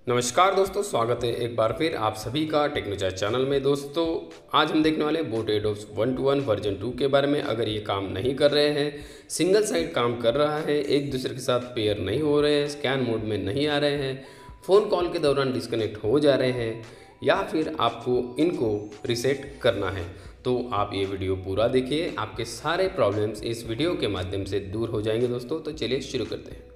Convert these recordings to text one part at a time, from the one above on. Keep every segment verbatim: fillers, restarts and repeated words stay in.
नमस्कार दोस्तों, स्वागत है एक बार फिर आप सभी का टेक्नोचैट चैनल में। दोस्तों आज हम देखने वाले boAt airdopes one two one version two के बारे में। अगर ये काम नहीं कर रहे हैं, सिंगल साइड काम कर रहा है, एक दूसरे के साथ पेयर नहीं हो रहे हैं, स्कैन मोड में नहीं आ रहे हैं, फ़ोन कॉल के दौरान डिस्कनेक्ट हो जा रहे हैं, या फिर आपको इनको रिसेट करना है, तो आप ये वीडियो पूरा देखिए। आपके सारे प्रॉब्लम्स इस वीडियो के माध्यम से दूर हो जाएंगे। दोस्तों तो चलिए शुरू करते हैं।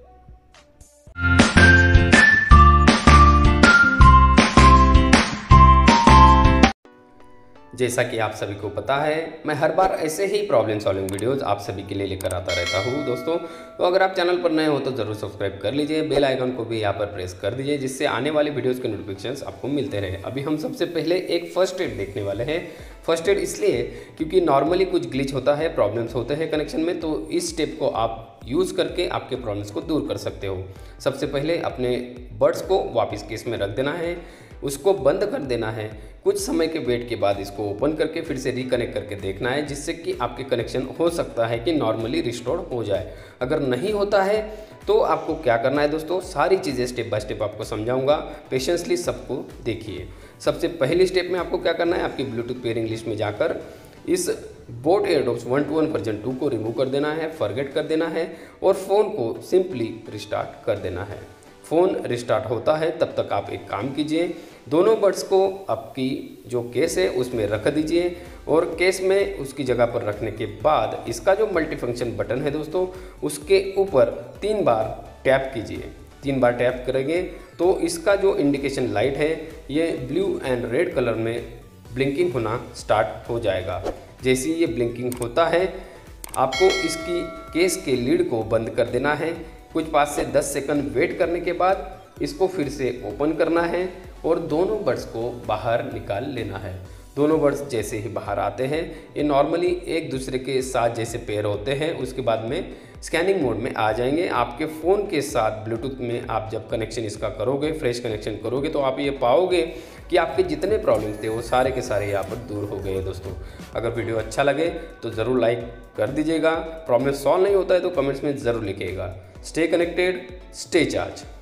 जैसा कि आप सभी को पता है, मैं हर बार ऐसे ही प्रॉब्लम सॉल्विंग वीडियोस आप सभी के लिए लेकर आता रहता हूं। दोस्तों तो अगर आप चैनल पर नए हो तो ज़रूर सब्सक्राइब कर लीजिए, बेल आइकन को भी यहां पर प्रेस कर दीजिए, जिससे आने वाली वीडियोस के नोटिफिकेशंस आपको मिलते रहे। अभी हम सबसे पहले एक फर्स्ट एड देखने वाले हैं। फर्स्ट एड इसलिए क्योंकि नॉर्मली कुछ ग्लिच होता है, प्रॉब्लम्स होते हैं कनेक्शन में, तो इस स्टेप को आप यूज़ करके आपके प्रॉब्लम्स को दूर कर सकते हो। सबसे पहले अपने बड्स को वापस केस में रख देना है, उसको बंद कर देना है। कुछ समय के वेट के बाद इसको ओपन करके फिर से रिकनेक्ट करके देखना है, जिससे कि आपके कनेक्शन हो सकता है कि नॉर्मली रिस्टोर हो जाए। अगर नहीं होता है तो आपको क्या करना है दोस्तों, सारी चीज़ें स्टेप बाय स्टेप आपको समझाऊंगा, पेशेंसली सबको देखिए। सबसे पहली स्टेप में आपको क्या करना है, आपकी ब्लूटूथ पेयरिंग लिस्ट में जाकर इस boAt airdopes one two one version two को रिमूव कर देना है, फॉरगेट कर देना है और फ़ोन को सिंपली रिस्टार्ट कर देना है। फ़ोन रिस्टार्ट होता है तब तक आप एक काम कीजिए, दोनों बड्स को आपकी जो केस है उसमें रख दीजिए और केस में उसकी जगह पर रखने के बाद इसका जो मल्टीफंक्शन बटन है दोस्तों, उसके ऊपर तीन बार टैप कीजिए। तीन बार टैप करेंगे तो इसका जो इंडिकेशन लाइट है ये ब्लू एंड रेड कलर में ब्लिंकिंग होना स्टार्ट हो जाएगा। जैसे ये ब्लिंकिंग होता है आपको इसकी केस के लीड को बंद कर देना है। कुछ पाँच से दस सेकंड वेट करने के बाद इसको फिर से ओपन करना है और दोनों बड्स को बाहर निकाल लेना है। दोनों बड्स जैसे ही बाहर आते हैं ये नॉर्मली एक दूसरे के साथ जैसे पेयर होते हैं, उसके बाद में स्कैनिंग मोड में आ जाएंगे। आपके फ़ोन के साथ ब्लूटूथ में आप जब कनेक्शन इसका करोगे, फ्रेश कनेक्शन करोगे, तो आप ये पाओगे कि आपके जितने प्रॉब्लम्स थे वो सारे के सारे यहाँ पर दूर हो गए। दोस्तों अगर वीडियो अच्छा लगे तो ज़रूर लाइक कर दीजिएगा। प्रॉब्लम सॉल्व नहीं होता है तो कमेंट्स में ज़रूर लिखिएगा। Stay connected, stay charge.